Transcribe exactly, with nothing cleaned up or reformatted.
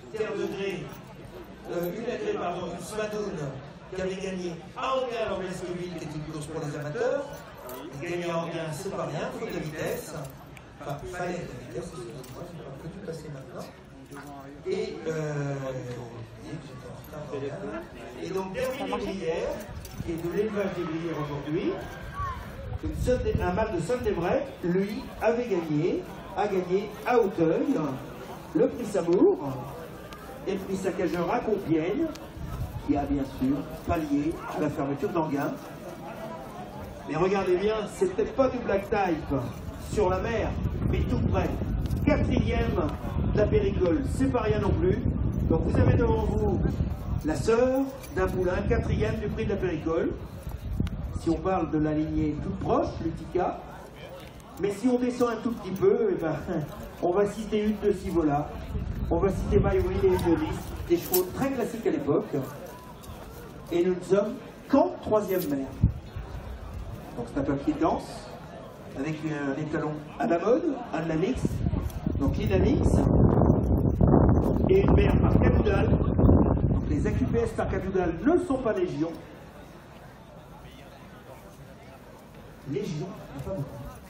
Terre de Grès, euh, une agrée, pardon, une Smadoun, qui avait gagné à Anguin en Blasqueville, qui est une course pour les amateurs. Il gagnait à Anguin, c'est pas rien, faute de vitesse. Enfin, fallait de la vitesse, excusez-moi, je ne peux plus passer maintenant. Et, euh, et donc, Derby des Brières, qui est de l'élevage des Brières aujourd'hui, un mâle de Saint-Évray, lui, avait gagné, a gagné à Auteuil, le prix Samour, et le prix Saccageur à Compiègne, qui a bien sûr pallié la fermeture d'Anguin. Mais regardez bien, c'est peut-être pas du black type sur la mer, mais tout près. Quatrième de la Péricole, c'est pas rien non plus. Donc vous avez devant vous la sœur d'un poulain, quatrième du prix de la Péricole. Si on parle de la lignée toute proche, l'Utica. Mais si on descend un tout petit peu, eh ben, on va citer une de Sivola, on va citer Mayoui et Dionis, des chevaux très classiques à l'époque. Et nous ne sommes qu'en troisième mère. Donc c'est un papier dense, avec un étalon à la mode, un Lanix, donc l'Inamix, et une mère par cadoudal. Donc les A Q P S par cadoudal ne sont pas légion. Légion, enfin beaucoup.